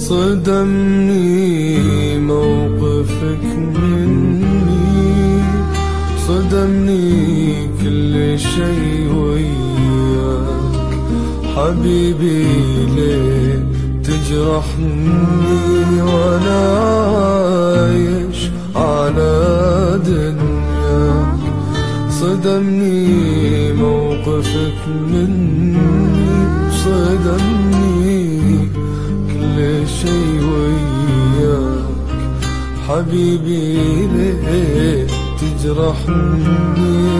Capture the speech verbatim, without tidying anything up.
صدمني موقفك مني، صدمني كل شي وياك حبيبي، ليه تجرحني وانا عايش على دنياك؟ صدمني موقفك مني، صدمني كل شي وياك حبيبي، ليه تجرحني